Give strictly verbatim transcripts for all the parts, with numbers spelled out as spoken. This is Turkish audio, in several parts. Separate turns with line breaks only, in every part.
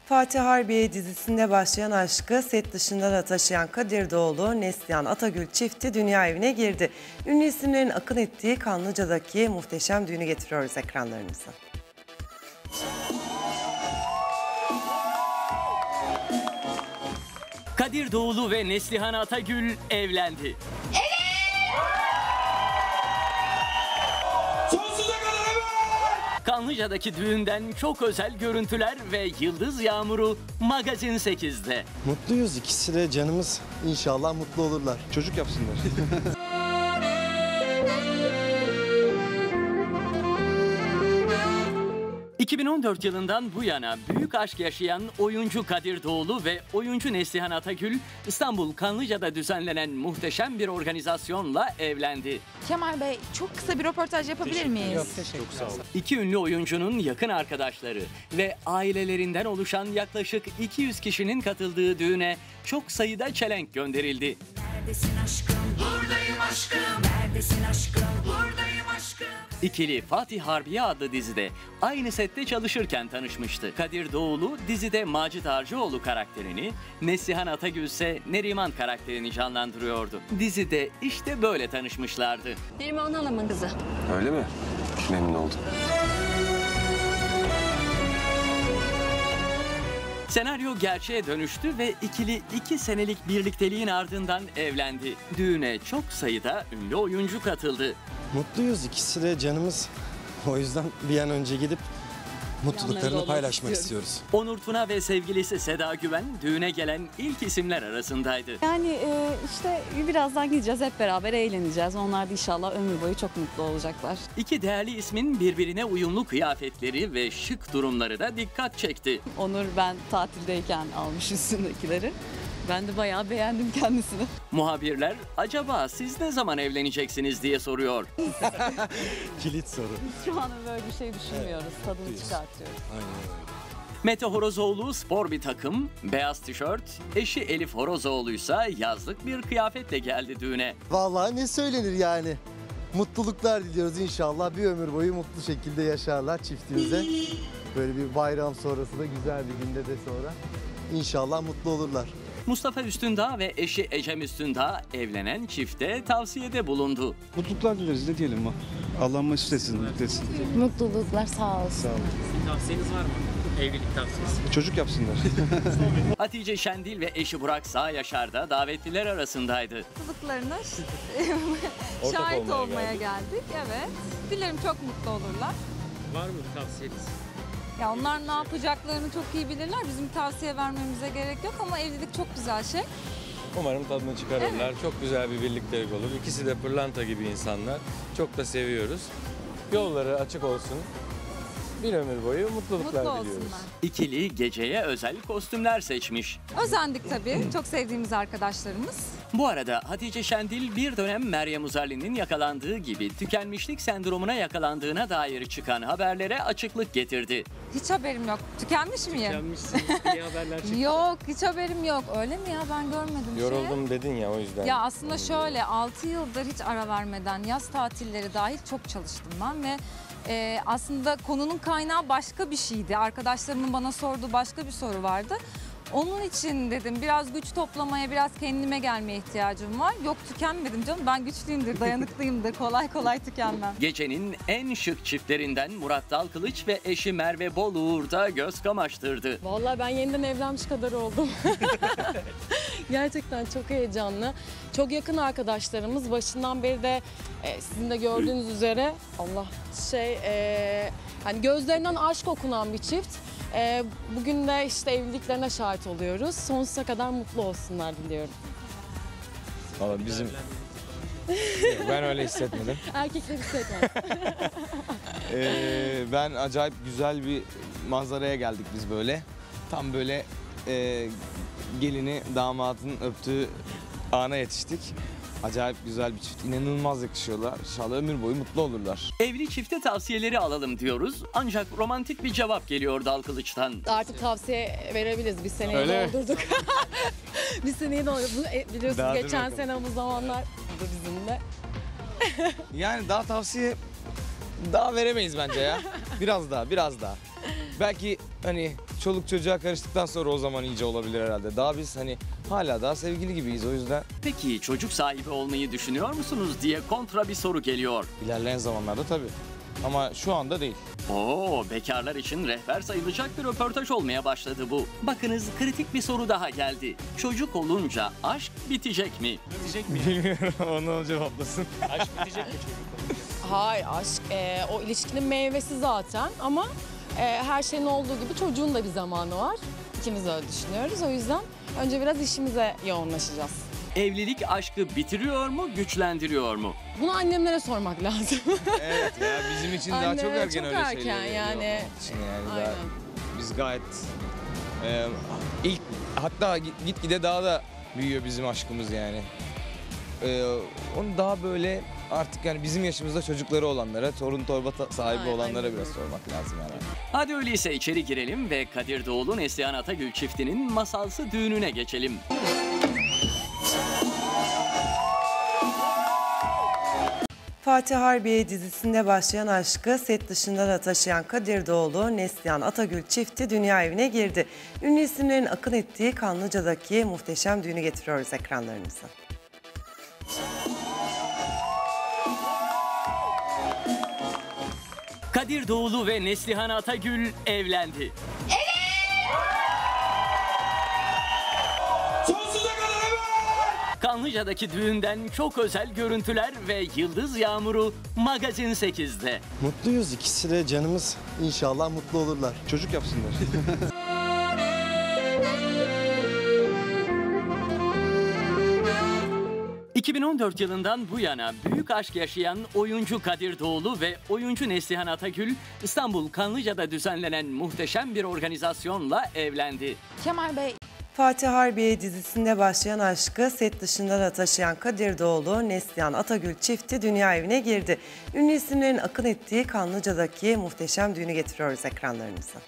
Fatih Harbiye dizisinde başlayan aşkı set dışında da taşıyan Kadir Doğulu, Neslihan Atagül çifti dünya evine girdi. Ünlü isimlerin akın ettiği Kanlıca'daki muhteşem düğünü getiriyoruz ekranlarınıza.
Kadir Doğulu ve Neslihan Atagül evlendi. Kanlıca'daki düğünden çok özel görüntüler ve yıldız yağmuru Magazin sekizde.
Mutluyuz, ikisi de canımız. İnşallah mutlu olurlar. Çocuk yapsınlar.
iki bin on dört yılından bu yana büyük aşk yaşayan oyuncu Kadir Doğulu ve oyuncu Neslihan Atagül İstanbul Kanlıca'da düzenlenen muhteşem bir organizasyonla evlendi.
Kemal Bey, çok kısa bir röportaj yapabilir miyiz?
Yok, teşekkür sağ olun.
İki ünlü oyuncunun yakın arkadaşları ve ailelerinden oluşan yaklaşık iki yüz kişinin katıldığı düğüne çok sayıda çelenk gönderildi. Neredesin aşkım, buradayım aşkım, neredesin aşkım, buradayım aşkım. İkili Fatih Harbiye adlı dizide aynı sette çalışırken tanışmıştı. Kadir Doğulu dizide Macit Arcıoğlu karakterini, Neslihan Atagül ise Neriman karakterini canlandırıyordu. Dizide işte böyle tanışmışlardı.
Neriman Hanım'ın kızı.
Öyle mi? Memnun oldum.
Senaryo gerçeğe dönüştü ve ikili iki senelik birlikteliğin ardından evlendi. Düğüne çok sayıda ünlü oyuncu katıldı.
Mutluyuz, ikisi de canımız. O yüzden bir an önce gidip mutluluklarını paylaşmak istiyoruz.
Onur Tuna ve sevgilisi Seda Güven düğüne gelen ilk isimler arasındaydı.
Yani e, işte birazdan gideceğiz, hep beraber eğleneceğiz. Onlar da inşallah ömür boyu çok mutlu olacaklar.
İki değerli ismin birbirine uyumlu kıyafetleri ve şık durumları da dikkat çekti.
Onur ben tatildeyken almış üstündekileri. Ben de bayağı beğendim kendisini.
Muhabirler acaba siz ne zaman evleneceksiniz diye soruyor.
Kilit soru.
Şu an böyle bir şey düşünmüyoruz. Tadını çıkartıyoruz.
Aynen öyle.
Mete Horozoğlu spor bir takım, beyaz tişört, eşi Elif Horozoğlu ise yazlık bir kıyafetle geldi düğüne.
Vallahi ne söylenir yani. Mutluluklar diliyoruz inşallah. Bir ömür boyu mutlu şekilde yaşarlar çiftimize. Böyle bir bayram sonrası da güzel bir günde de sonra. İnşallah mutlu olurlar.
Mustafa Üstündağ ve eşi Ecem Üstündağ evlenen çifte tavsiyede bulundu.
Mutluluklar dileriz, ne diyelim. Allah mesut etsin, mutlu etsin.
Mutluluklar, sağ olsun.
Sağ olun.
Tavsiyeniz var mı? Evlilik tavsiyesi.
Çocuk yapsınlar.
Hatice Şendil ve eşi Burak Sağyaşar da davetliler arasındaydı.
Mutluluklarına şahit olmaya geldik. Evet. Dilerim çok mutlu olurlar.
Var mı tavsiyeniz?
Ya onlar ne yapacaklarını çok iyi bilirler. Bizim tavsiye vermemize gerek yok ama evlilik çok güzel şey.
Umarım tadını çıkarırlar. Evet. Çok güzel bir birliktelik olur. İkisi de pırlanta gibi insanlar. Çok da seviyoruz. Yolları açık olsun. Bir ömür boyu mutluluklar
Mutlu
diliyoruz.
olsunlar.
İkili geceye özel kostümler seçmiş.
Özendik tabii. Çok sevdiğimiz arkadaşlarımız.
Bu arada Hatice Şendil bir dönem Meryem Uzerli'nin yakalandığı gibi tükenmişlik sendromuna yakalandığına dair çıkan haberlere açıklık getirdi.
Hiç haberim yok. Tükenmiş miyim?
Tükenmişsiniz diye haberler çıktı.
Yok, hiç haberim yok. Öyle mi ya? Ben görmedim.
Yoruldum
şeyi.
dedin ya, o yüzden.
Ya aslında şöyle altı yıldır hiç ara vermeden yaz tatilleri dahil çok çalıştım ben ve e, aslında konunun kaynağı başka bir şeydi. Arkadaşlarımın bana sorduğu başka bir soru vardı. Onun için dedim biraz güç toplamaya, biraz kendime gelmeye ihtiyacım var. Yok, tükenmedim canım. Ben güçlüyümdür, dayanıklıyımdır. Kolay kolay tükenmem.
Gecenin en şık çiftlerinden Murat Dalkılıç ve eşi Merve Boluğur da göz kamaştırdı.
Vallahi ben yeniden evlenmiş kadar oldum. Gerçekten çok heyecanlı. Çok yakın arkadaşlarımız. Başından beri de e, sizin de gördüğünüz üzere Allah şey e, hani gözlerinden aşk okunan bir çift. E, bugün de işte evliliklerine şahit oluyoruz. Sonsuza kadar mutlu olsunlar diliyorum.
Vallahi bizim... Ben öyle hissetmedim.
Erkekler hissetmez.
Ee, ben acayip güzel bir manzaraya geldik biz böyle. Tam böyle e, gelini damadın öptüğü ana yetiştik. Acayip güzel bir çift. İnanılmaz yakışıyorlar. İnşallah ömür boyu mutlu olurlar.
Evli çifte tavsiyeleri alalım diyoruz. Ancak romantik bir cevap geliyor Dalkılıç'tan.
Artık tavsiye verebiliriz. Bir seneyi
Öyle
doldurduk. Bir seneyi doldurduk. Bunu, e, biliyorsunuz
Daha dur
geçen
bakalım.
sene bu zamanlar bu da bizimle.
Yani daha tavsiye daha veremeyiz bence ya. Biraz daha, biraz daha. Belki hani çoluk çocuğa karıştıktan sonra o zaman iyice olabilir herhalde. Daha biz hani hala daha sevgili gibiyiz o yüzden.
Peki çocuk sahibi olmayı düşünüyor musunuz diye kontra bir soru geliyor.
İlerleyen zamanlarda tabii. Ama şu anda değil.
Oo, bekarlar için rehber sayılacak bir röportaj olmaya başladı bu. Bakınız kritik bir soru daha geldi. Çocuk olunca aşk bitecek mi?
Bitecek mi? Bilmiyorum, onu cevaplasın.
Aşk bitecek mi çocuk olunca?
Hayır, aşk e, o ilişkinin meyvesi zaten ama e, her şeyin olduğu gibi çocuğun da bir zamanı var. İkimiz öyle düşünüyoruz. O yüzden önce biraz işimize yoğunlaşacağız.
Evlilik aşkı bitiriyor mu, güçlendiriyor mu?
Bunu annemlere sormak lazım.
Evet ya, bizim için daha çok
Annelere
erken
çok
öyle
erken
şeyler
yani.
yapmak için yani
Aynen.
daha, biz gayet e, ilk hatta git- gitgide daha da büyüyor bizim aşkımız yani. E, onu daha böyle artık yani bizim yaşımızda çocukları olanlara, torun torba ta- sahibi
Aynen.
olanlara biraz sormak lazım yani.
Hadi öyleyse içeri girelim ve Kadir Doğulu Neslihan Atagül çiftinin masalsı düğününe geçelim.
Fatih Harbiye dizisinde başlayan aşkı set dışında da taşıyan Kadir Doğulu, Neslihan Atagül çifti dünya evine girdi. Ünlü isimlerin akın ettiği Kanlıca'daki muhteşem düğünü getiriyoruz ekranlarınıza.
Kadir Doğulu ve Neslihan Atagül evlendi. Kanlıca'daki düğünden çok özel görüntüler ve yıldız yağmuru Magazin sekizde.
Mutluyuz, ikisi de canımız. İnşallah mutlu olurlar.
Çocuk yapsınlar.
iki bin on dört yılından bu yana büyük aşk yaşayan oyuncu Kadir Doğulu ve oyuncu Neslihan Atagül İstanbul Kanlıca'da düzenlenen muhteşem bir organizasyonla evlendi.
Kemal Bey,
Fatih Harbiye dizisinde başlayan aşkı set dışında da taşıyan Kadir Doğulu, Neslihan Atagül çifti dünya evine girdi. Ünlü isimlerin akın ettiği Kanlıca'daki muhteşem düğünü getiriyoruz ekranlarınıza.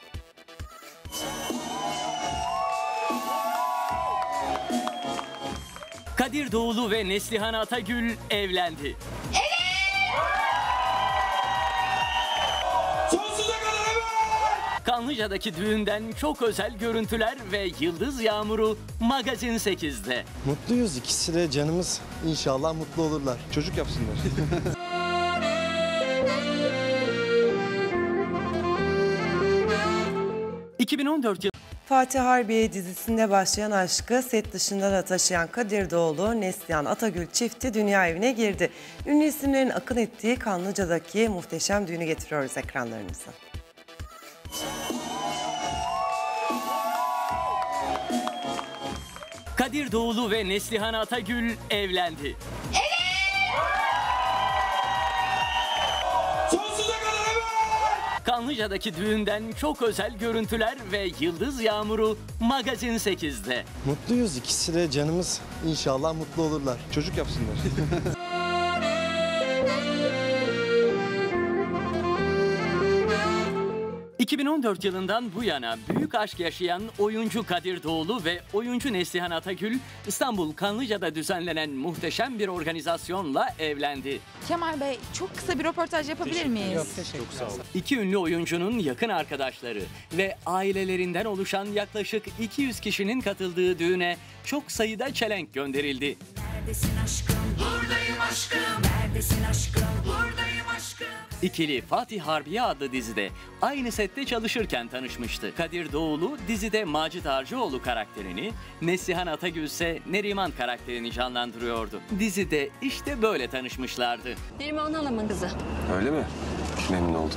Kadir Doğulu ve Neslihan Atagül evlendi. Kanlıca'daki düğünden çok özel görüntüler ve yıldız yağmuru Magazin sekizde.
Mutluyuz, ikisi de canımız. İnşallah mutlu olurlar.
Çocuk yapsınlar.
iki bin on dört yıl
Fatih Harbiye dizisinde başlayan aşkı set dışında da taşıyan Kadir Doğulu, Neslihan Atagül çifti dünya evine girdi. Ünlü isimlerin akın ettiği Kanlıca'daki muhteşem düğünü getiriyoruz ekranlarınıza.
Kadir Doğulu ve Neslihan Atagül evlendi. Kanlıca'daki düğünden çok özel görüntüler ve yıldız yağmuru Magazin sekizde.
Mutluyuz, ikisi de canımız. İnşallah mutlu olurlar.
Çocuk yapsınlar.
iki bin on dört yılından bu yana büyük aşk yaşayan oyuncu Kadir Doğulu ve oyuncu Neslihan Atagül İstanbul Kanlıca'da düzenlenen muhteşem bir organizasyonla evlendi.
Kemal Bey çok kısa bir röportaj yapabilir miyiz?
Çok sağ olun.
İki ünlü oyuncunun yakın arkadaşları ve ailelerinden oluşan yaklaşık iki yüz kişinin katıldığı düğüne çok sayıda çelenk gönderildi.
Neredesin aşkım? Buradayım aşkım. Neredesin aşkım? Buradayım aşkım.
İkili Fatih Harbiye adlı dizide aynı sette çalışırken tanışmıştı. Kadir Doğulu dizide Macit Arcıoğlu karakterini, Neslihan Atagül ise Neriman karakterini canlandırıyordu. Dizide işte böyle tanışmışlardı.
Neriman Hanım'ın kızı.
Öyle mi? Memnun oldum.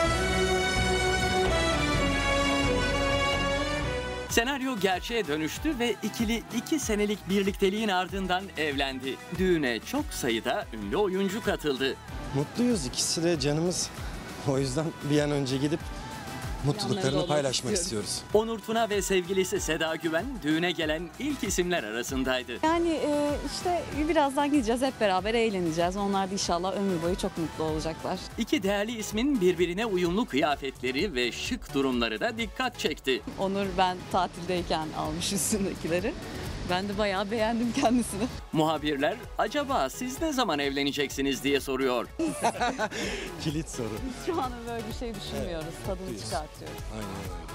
Senaryo gerçeğe dönüştü ve ikili iki senelik birlikteliğin ardından evlendi. Düğüne çok sayıda ünlü oyuncu katıldı.
Mutluyuz, ikisi de canımız. O yüzden bir an önce gidip mutluluklarını
olmak
paylaşmak
istiyoruz.
istiyoruz.
Onur Tuna ve sevgilisi Seda Güven düğüne gelen ilk isimler arasındaydı.
Yani e, işte birazdan gideceğiz, hep beraber eğleneceğiz. Onlar da inşallah ömür boyu çok mutlu olacaklar.
İki değerli ismin birbirine uyumlu kıyafetleri ve şık durumları da dikkat çekti.
Onur ben tatildeyken almış üstündekileri. Ben de bayağı beğendim kendisini.
Muhabirler acaba siz ne zaman evleneceksiniz diye soruyor.
Kilit soru.
Şu an böyle bir şey düşünmüyoruz. Tadını çıkartıyoruz.
Aynen öyle.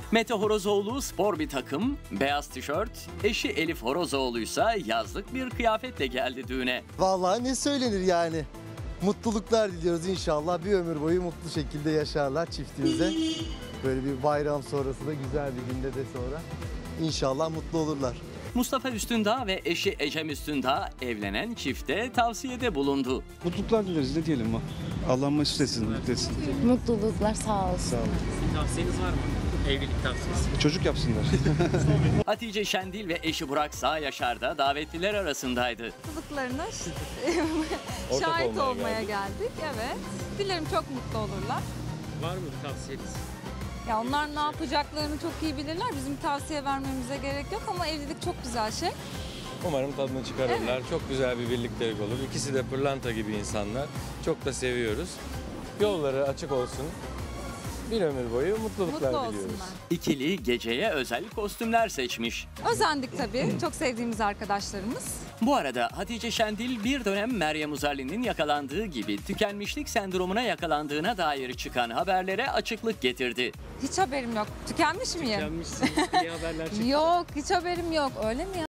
Mete Horozoğlu spor bir takım, beyaz tişört, eşi Elif Horozoğlu ise yazlık bir kıyafetle geldi düğüne.
Vallahi ne söylenir yani. Mutluluklar diliyoruz inşallah. Bir ömür boyu mutlu şekilde yaşarlar çiftimize. Böyle bir bayram sonrası da güzel bir günde de sonra inşallah mutlu olurlar.
Mustafa Üstündağ ve eşi Ecem Üstündağ evlenen çifte tavsiyede bulundu.
Mutluluklar dileriz ne diyelim mi? Allah mesut etsin, mutlu etsin.
Mutluluklar sağ olsun.
Sağ olun.
Tavsiyeniz var mı? Evlilik tavsiyesi.
Çocuk yapsınlar.
Hatice Şendil ve eşi Burak Sağyaşar da davetliler arasındaydı.
Mutluluklarına
Ortak
şahit
olmaya
olmaya
geldik.
geldik. Evet. Dilerim çok mutlu olurlar.
Var mı bir tavsiyeniz?
Ya onlar ne yapacaklarını çok iyi bilirler. Bizim tavsiye vermemize gerek yok ama evlilik çok güzel şey.
Umarım tadını çıkarırlar. Çok güzel bir birliktelik olur. İkisi de pırlanta gibi insanlar. Çok da seviyoruz. Yolları açık olsun. Bir ömür boyu mutluluklar
Mutlu
diliyoruz.
olsunlar.
İkili geceye özel kostümler seçmiş.
Özendik tabii. Çok sevdiğimiz arkadaşlarımız.
Bu arada Hatice Şendil bir dönem Meryem Uzerli'nin yakalandığı gibi tükenmişlik sendromuna yakalandığına dair çıkan haberlere açıklık getirdi.
Hiç haberim yok. Tükenmiş miyim?
Tükenmişsiniz diye haberler çıktı.
Yok, hiç haberim yok. Öyle mi ya?